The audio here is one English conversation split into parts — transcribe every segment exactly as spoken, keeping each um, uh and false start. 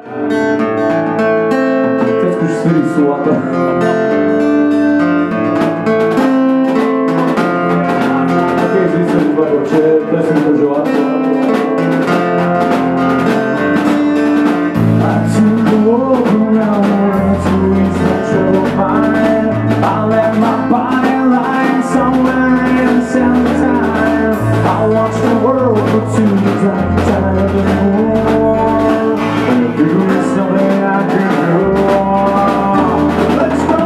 Tecco ci sei rissuoto. Ok, esiste un po', c'è il testo di giocato. I let my body lie somewhere in time. I watch the world go to the dark side of the moon. And if you is something I can do, let's go!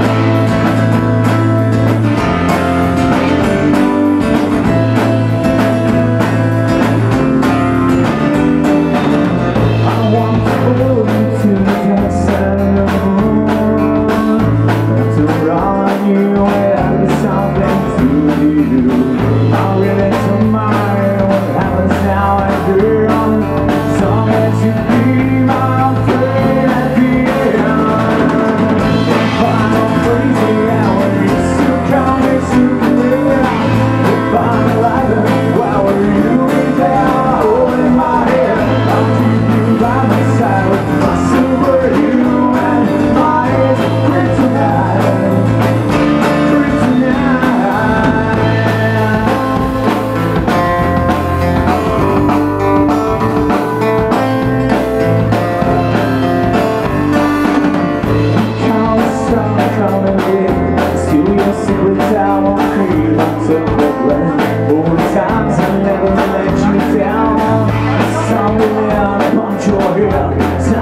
I want to go to the dark side of the moon. You have something to do. I really don't mind what happens now and then. As long as you be my friend at the end. If I'm crazy, I will still come with you there. If I'm alive, why will you be there? Holding my hand, I'll keep you by my side with my superhuman eyes. Kryptonite. Times I never let you down. Somewhere I punch your head.